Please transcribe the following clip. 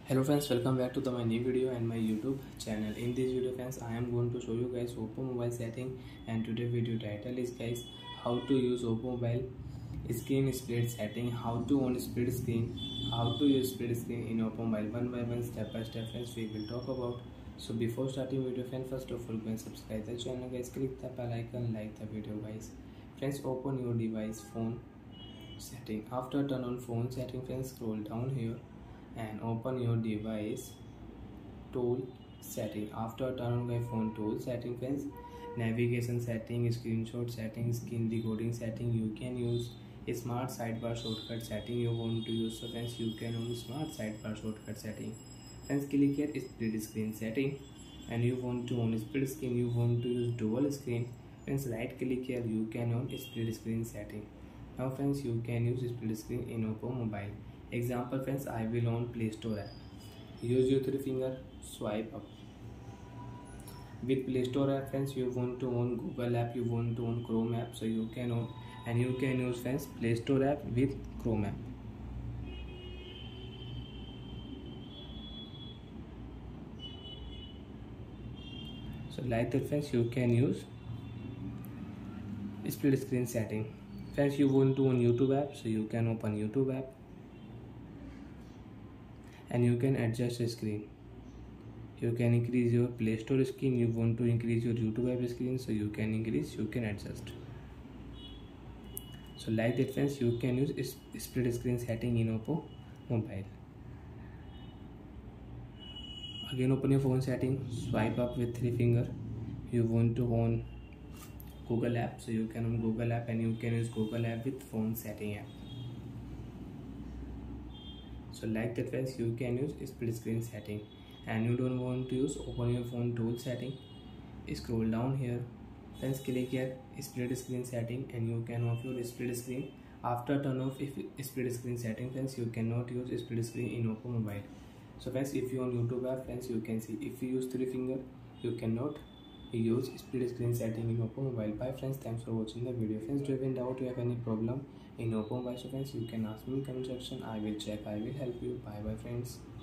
Hello friends, welcome back to my new video and my YouTube channel. In this video friends, I am going to show you guys Oppo mobile setting, and today video title is guys how to use Oppo mobile screen split setting, how to on split screen, how to use split screen in Oppo mobile. One by one, step by step friends, we will talk about. So before starting video friends, first of all go and subscribe the channel guys, click the bell icon, like the video guys. Friends, open your device phone setting. After turn on phone setting friends, scroll down here and open your device tool setting. After turn on my phone tool setting friends, navigation setting, screenshot setting, screen recording setting, you can use a smart sidebar shortcut setting you want to use. So friends, you can use smart sidebar shortcut setting. Friends, click here split screen setting, and you want to on split screen, you want to use dual screen. Friends, right click here, you can on split screen setting. Now friends, you can use split screen in Oppo mobile. Example friends, I will on Play Store app. Use your three finger, swipe up. With Play Store app friends, you want to own Google app, you want to own Chrome app, so you can own, and you can use friends Play Store app with Chrome app. So like that friends, you can use split screen setting. Friends, you want to own YouTube app, so you can open YouTube app, and you can adjust the screen. You can increase your Play Store screen, you want to increase your YouTube app screen, so you can increase, you can adjust. So like that friends, you can use split screen setting in Oppo mobile. Again open your phone setting, swipe up with three finger. You want to own Google app, so you can own Google app, and you can use Google app with phone setting app. So like that friends, you can use split screen setting. And you don't want to use open your phone tool setting, scroll down here friends, click here split screen setting, and you can off your split screen. After turn off split screen setting friends, you cannot use split screen in Oppo mobile. So friends, if you on YouTube app friends, you can see if you use three finger, you cannot use split screen setting in Oppo mobile. Bye friends, thanks for watching the video. Friends, do you have any doubt, you have any problem in Oppo mobile, so friends you can ask me in comment section. I will check, I will help you. Bye bye friends.